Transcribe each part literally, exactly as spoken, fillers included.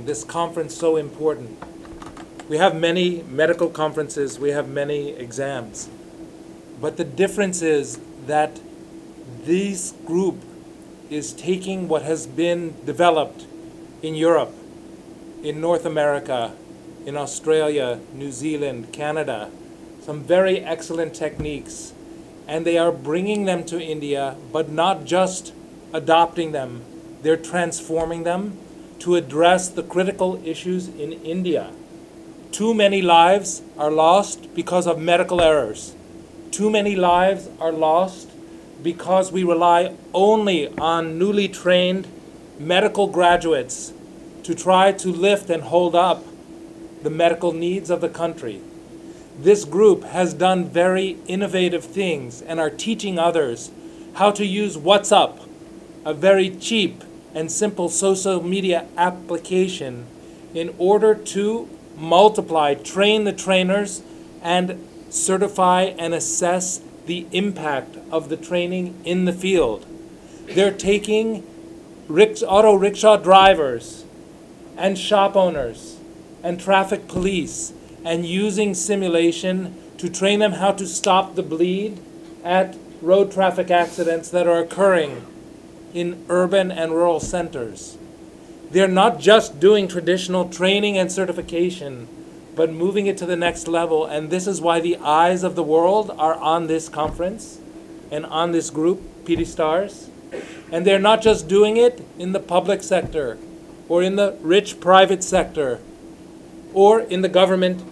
this conference so important. We have many medical conferences, we have many exams, but the difference is that this group is taking what has been developed in Europe, in North America, in Australia, New Zealand, Canada, some very excellent techniques, and they are bringing them to India, but not just adopting them, they're transforming them to address the critical issues in India. Too many lives are lost because of medical errors. Too many lives are lost because we rely only on newly trained medical graduates to try to lift and hold up the medical needs of the country. This group has done very innovative things and are teaching others how to use WhatsApp, a very cheap and simple social media application, in order to multiply, train the trainers, and certify and assess the impact of the training in the field. They're taking auto rickshaw drivers and shop owners and traffic police and using simulation to train them how to stop the bleed at road traffic accidents that are occurring in urban and rural centers. They're not just doing traditional training and certification, but moving it to the next level, and this is why the eyes of the world are on this conference and on this group, PediSTARS. And they're not just doing it in the public sector or in the rich private sector or in the government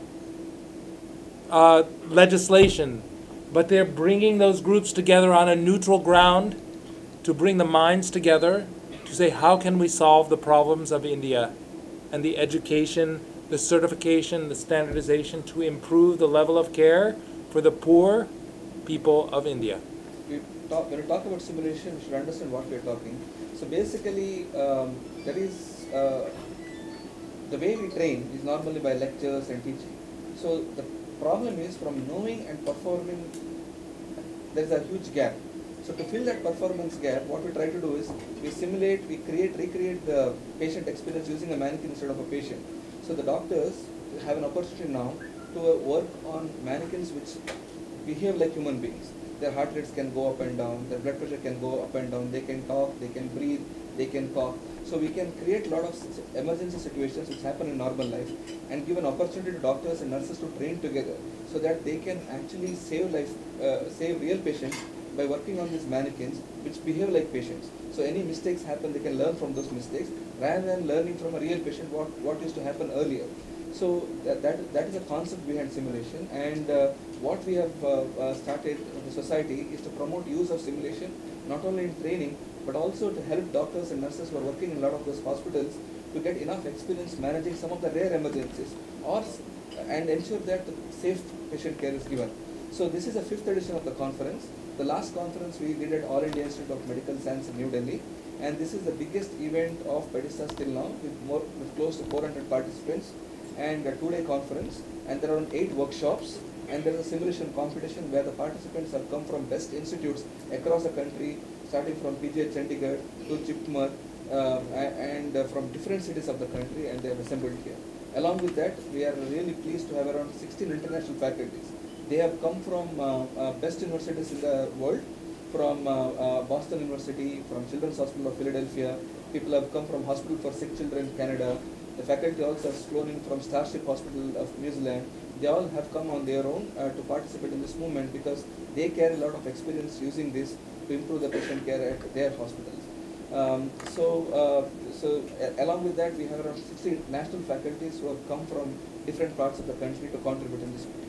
uh, legislation, but they're bringing those groups together on a neutral ground to bring the minds together to say, how can we solve the problems of India and the education, the certification, the standardization to improve the level of care for the poor people of India. We talk, when we talk about simulation, we should understand what we are talking. So basically, um, there is uh, the way we train is normally by lectures and teaching. So the problem is, from knowing and performing, there is a huge gap. So to fill that performance gap, what we try to do is we simulate, we create, recreate the patient experience using a mannequin instead of a patient. So the doctors have an opportunity now to work on mannequins which behave like human beings. Their heart rates can go up and down, their blood pressure can go up and down, they can talk, they can breathe, they can cough. So we can create a lot of emergency situations which happen in normal life and give an opportunity to doctors and nurses to train together so that they can actually save life, uh, save real patients by working on these mannequins which behave like patients. So any mistakes happen, they can learn from those mistakes rather than learning from a real patient what, what used to happen earlier. So that, that, that is a concept behind simulation, and uh, what we have uh, uh, started in the society is to promote use of simulation not only in training but also to help doctors and nurses who are working in a lot of those hospitals to get enough experience managing some of the rare emergencies or and ensure that safe patient care is given. So this is the fifth edition of the conference. The last conference we did at All India Institute of Medical Science in New Delhi, and this is the biggest event of PediSTARS till now with more with close to four hundred participants and a two-day conference, and there are eight workshops, and there is a simulation competition where the participants have come from best institutes across the country, starting from P G I Chandigarh to Chipmar uh, and uh, from different cities of the country, and they have assembled here. Along with that, we are really pleased to have around sixteen international faculties. They have come from uh, uh, best universities in the world, from uh, uh, Boston University, from Children's Hospital of Philadelphia. People have come from Hospital for Sick Children in Canada. The faculty also has flown in from Starship Hospital of New Zealand. They all have come on their own uh, to participate in this movement because they carry a lot of experience using this to improve the patient care at their hospitals. Um, so, uh, so uh, along with that, we have around sixty national faculties who have come from different parts of the country to contribute in this meeting.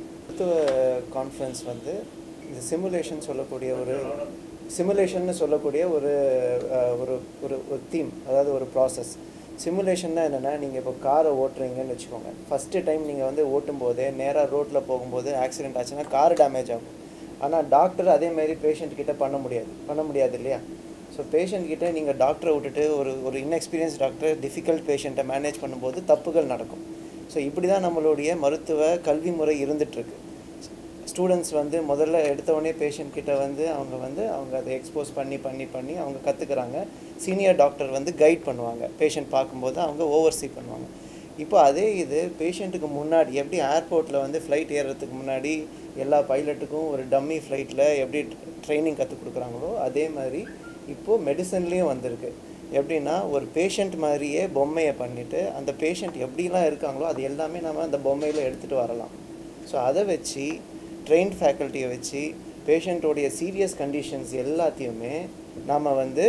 Conference வந்து இந்த simulation சொல்லக்கூடிய ஒரு சிமுலேஷன்னு சொல்லக்கூடிய ஒரு ஒரு ஒரு ஒரு theme, அதாவது ஒரு ப்ராசஸ். சிமுலேஷன்னா என்னென்னா, நீங்கள் இப்போ காரை ஓட்டுறீங்கன்னு வச்சுக்கோங்க. ஃபஸ்ட்டு டைம் நீங்கள் வந்து ஓட்டும் போதே நேராக ரோட்டில் போகும்போது ஆக்சிடென்ட் ஆச்சுன்னா கார் டேமேஜ் ஆகும். ஆனால் டாக்டர் அதேமாதிரி பேஷண்ட் கிட்ட பண்ண முடியாது பண்ண முடியாது இல்லையா? ஸோ பேஷண்ட் கிட்டே நீங்கள் டாக்டரை விட்டுட்டு ஒரு ஒரு இன்எக்ஸ்பீரியன்ஸ் டாக்டர் டிஃபிகல்ட் பேஷண்ட்டை மேனேஜ் பண்ணும்போது தப்புகள் நடக்கும். ஸோ இப்படி தான் நம்மளுடைய மருத்துவ கல்வி முறை இருந்துகிட்ருக்கு. ஸ்டூடெண்ட்ஸ் வந்து முதல்ல எடுத்தவொடனே பேஷண்ட் கிட்ட வந்து அவங்க வந்து அவங்க அதை எக்ஸ்போஸ் பண்ணி பண்ணி பண்ணி அவங்க கற்றுக்குறாங்க. சீனியர் டாக்டர் வந்து கைட் பண்ணுவாங்க, பேஷண்ட் பார்க்கும்போது அவங்க ஓவர்சீ பண்ணுவாங்க. இப்போ அதே இது பேஷண்ட்டுக்கு முன்னாடி எப்படி ஏர்போர்ட்டில் வந்து ஃப்ளைட் ஏறுறதுக்கு முன்னாடி எல்லா பைலட்டுக்கும் ஒரு டம்மி ஃப்ளைட்டில் எப்படி ட்ரைனிங் கற்றுக் கொடுக்குறாங்களோ அதே மாதிரி இப்போது மெடிசன்லேயும் வந்திருக்கு. எப்படின்னா ஒரு பேஷண்ட் மாதிரியே பொம்மையை பண்ணிவிட்டு அந்த பேஷண்ட் எப்படிலாம் இருக்காங்களோ அது எல்லாமே நம்ம அந்த பொம்மையில் எடுத்துகிட்டு வரலாம். ஸோ அதை வச்சு ட்ரெயின்ட் ஃபேக்கல்ட்டியை வச்சு பேஷண்ட்டோடைய சீரியஸ் கண்டிஷன்ஸ் எல்லாத்தையுமே நாம் வந்து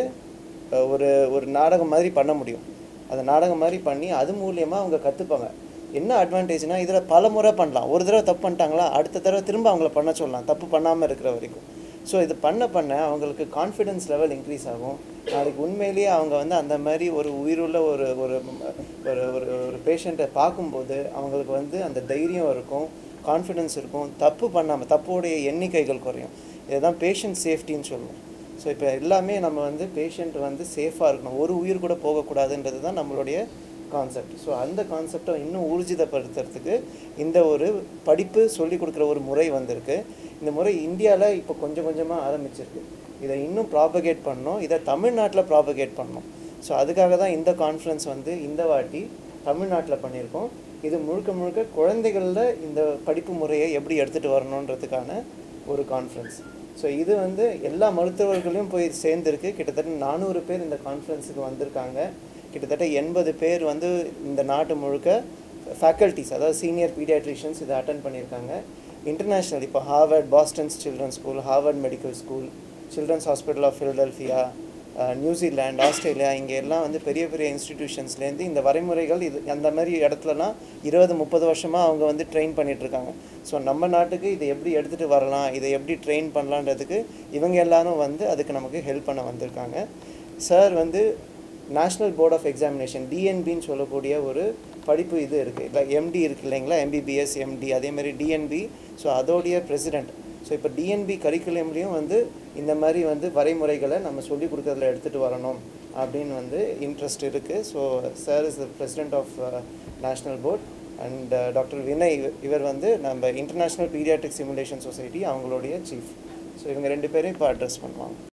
ஒரு ஒரு நாடகம் மாதிரி பண்ண முடியும். அதை நாடகம் மாதிரி பண்ணி அது மூலியமாக அவங்க கற்றுப்பாங்க. என்ன அட்வான்டேஜ்னால் இதில் பல முறை பண்ணலாம். ஒரு தடவை தப்பு பண்ணிட்டாங்களா அடுத்த தடவை திரும்ப அவங்கள பண்ண சொல்லலாம், தப்பு பண்ணாமல் இருக்கிற வரைக்கும். ஸோ இது பண்ண பண்ண அவங்களுக்கு கான்ஃபிடென்ஸ் லெவல் இன்க்ரீஸ் ஆகும். நாளைக்கு உண்மையிலேயே அவங்க வந்து அந்த மாதிரி ஒரு உயிருள்ள ஒரு ஒரு ஒரு ஒரு பேஷண்ட்டை பார்க்கும்போது அவங்களுக்கு வந்து அந்த தைரியம் இருக்கும், கான்ஃபிடென்ஸ் இருக்கும், தப்பு பண்ணாமல் தப்போடைய எண்ணிக்கைகள் குறையும். இதுதான் பேஷண்ட் சேஃப்டின்னு சொல்லுவோம். ஸோ இப்போ எல்லாமே நம்ம வந்து பேஷண்ட் வந்து சேஃபாக இருக்கணும், ஒரு உயிர் கூட போகக்கூடாதுன்றது தான் நம்மளுடைய கான்செப்ட். ஸோ அந்த கான்செப்டை இன்னும் ஊர்ஜிதப்படுத்துறதுக்கு இந்த ஒரு படிப்பு சொல்லிக் கொடுக்குற ஒரு முறை வந்திருக்கு. இந்த முறை இந்தியாவில் இப்போ கொஞ்சம் கொஞ்சமாக ஆரம்பிச்சிருக்கு. இதை இன்னும் ப்ராபகேட் பண்ணணும், இதை தமிழ்நாட்டில் ப்ராபகேட் பண்ணணும். ஸோ அதுக்காக தான் இந்த கான்ஃபரன்ஸ் வந்து இந்த வாட்டி தமிழ்நாட்டில் பண்ணியிருக்கோம். இது முழுக்க முழுக்க குழந்தைகளில் இந்த படிப்பு முறையை எப்படி எடுத்துகிட்டு வரணுன்றதுக்கான ஒரு கான்ஃபரன்ஸ். ஸோ இது வந்து எல்லா மருத்துவர்களையும் போய் சேர்ந்துருக்கு. கிட்டத்தட்ட நானூறு பேர் இந்த கான்ஃபரன்ஸுக்கு வந்திருக்காங்க. கிட்டத்தட்ட எண்பது பேர் வந்து இந்த நாட்டு முழுக்க ஃபேக்கல்ட்டிஸ், அதாவது சீனியர் பீடியாட்ரிஷியன்ஸ் இதை அட்டன் பண்ணியிருக்காங்க. இன்டர்நேஷ்னல் இப்போ Harvard, Boston's children's school, Harvard medical school, children's hospital of Philadelphia, New Zealand, Australia, இங்கே எல்லாம் வந்து பெரிய பெரிய இன்ஸ்டிடியூஷன்ஸ்லேருந்து இந்த வரைமுறைகள் இது அந்த மாதிரி இடத்துலலாம் இருபது முப்பது வருஷமாக அவங்க வந்து ட்ரெயின் பண்ணிகிட்ருக்காங்க. ஸோ நம்ம நாட்டுக்கு இதை எப்படி எடுத்துகிட்டு வரலாம், இதை எப்படி ட்ரெயின் பண்ணலான்றதுக்கு இவங்க எல்லாரும் வந்து அதுக்கு நமக்கு ஹெல்ப் பண்ண வந்திருக்காங்க. சார் வந்து நேஷ்னல் போர்ட் ஆஃப் எக்ஸாமினேஷன் டிஎன்பின்னு சொல்லக்கூடிய ஒரு படிப்பு இது இருக்குது, இல்லை எம்டி இருக்குது இல்லைங்களா, எம்பிபிஎஸ் எம்டி, அதேமாதிரி டிஎன்பி. ஸோ அதோடைய பிரசிடெண்ட். ஸோ இப்போ டிஎன்பி கரிக்குலம்லேயும் வந்து இந்த மாதிரி வந்து வரைமுறைகளை நம்ம சொல்லிக் கொடுக்குறதுல எடுத்துகிட்டு வரணும் அப்படின்னு வந்து இன்ட்ரெஸ்ட் இருக்குது. So sir is the president of national board and doctor Vinay இவர் வந்து நம்ம இன்டர்நேஷ்னல் பீடியாட்ரிக் சிமுலேஷன் சொசைட்டி அவங்களுடைய சீஃப். ஸோ இவங்க ரெண்டு பேரும் இப்போ அட்ரஸ் பண்ணுவாங்க.